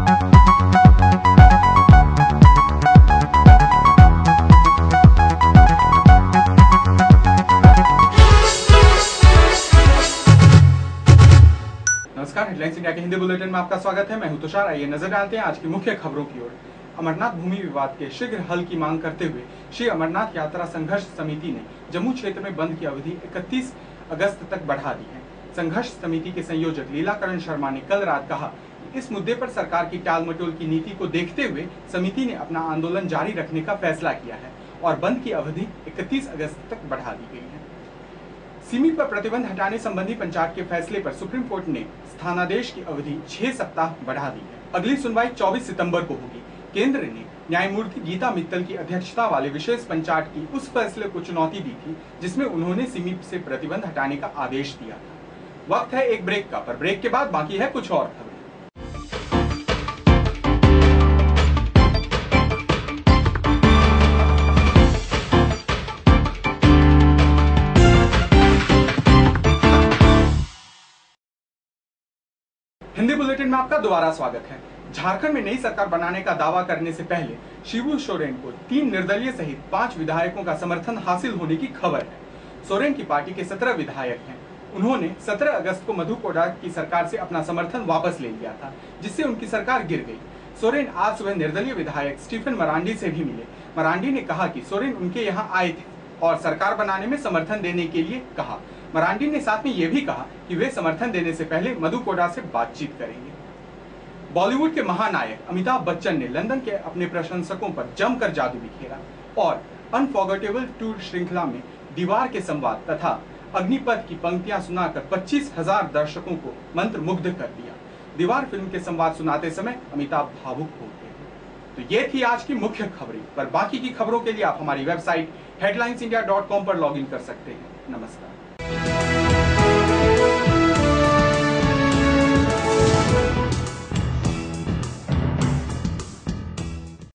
नमस्कार, headlines India के Hindi bulletin में आपका स्वागत है। मैं हूं तुषार। आइए नजर डालते हैं आज की मुख्य खबरों की ओर। अमरनाथ भूमि विवाद के शीघ्र हल की मांग करते हुए श्री अमरनाथ यात्रा संघर्ष समिति ने जम्मू क्षेत्र में बंद की अवधि 31 अगस्त तक बढ़ा दी है। संघर्ष समिति के संयोजक लीलाकरण शर्मा ने कल रात कहा कि इस मुद्दे पर सरकार की टालमटोल की नीति को देखते हुए समिति ने अपना आंदोलन जारी रखने का फैसला किया है और बंद की अवधि 31 अगस्त तक बढ़ा दी गई है। सिमी पर प्रतिबंध हटाने संबंधी पंचायत के फैसले पर सुप्रीम कोर्ट ने स्थानादेश की अवधि 6 सप्ताह बढ़ा दी है। अगली सुनवाई 24 सितंबर को होगी। केंद्र ने न्यायमूर्ति गीता मित्तल की अध्यक्षता वाले विशेष पंचायत की उस फैसले को चुनौती दी थी जिसमें उन्होंने सिमी से प्रतिबंध हटाने का आदेश दिया था। वक्त है एक ब्रेक का, पर ब्रेक के बाद बाकी है कुछ और खबरें। हिंदी बुलेटिन में आपका दोबारा स्वागत है। झारखंड में नई सरकार बनाने का दावा करने से पहले शिबू सोरेन को 3 निर्दलीय सहित 5 विधायकों का समर्थन हासिल होने की खबर है। सोरेन की पार्टी के 17 विधायक हैं। उन्होंने 17 अगस्त को मधु कोड़ा की सरकार से अपना समर्थन वापस ले लिया था, जिससे उनकी सरकार गिर गई। सोरेन आज सुबह निर्दलीय विधायक स्टीफन मरांडी से भी मिले। मरांडी ने कहा कि सोरेन उनके यहाँ आए थे और सरकार बनाने में समर्थन देने के लिए कहा। मरांडी ने साथ में ये भी कहा कि वे समर्थन देने से पहले मधु कोड़ा से बातचीत करेंगे। बॉलीवुड के महानायक अमिताभ बच्चन ने लंदन के अपने प्रशंसकों पर जमकर जादू बिखेरा और अनफॉरगेटेबल टूर श्रृंखला में दीवार के संवाद तथा अग्निपथ की पंक्तियां सुनाकर 25,000 दर्शकों को मंत्रमुग्ध कर दिया। दीवार फिल्म के संवाद सुनाते समय अमिताभ भावुक हो गए। तो ये थी आज की मुख्य खबरें, पर बाकी की खबरों के लिए आप हमारी वेबसाइट headlinesindia.com पर लॉगिन कर सकते हैं। नमस्कार।